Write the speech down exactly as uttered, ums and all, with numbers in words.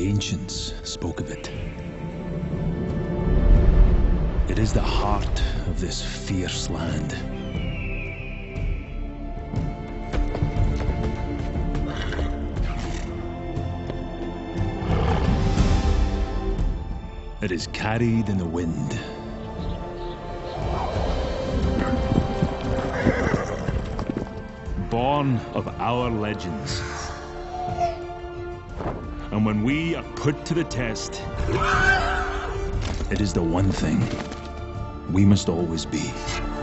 The ancients spoke of it. It is the heart of this fierce land. It is carried in the wind. Born of our legends. And when we are put to the test, it is the one thing we must always be.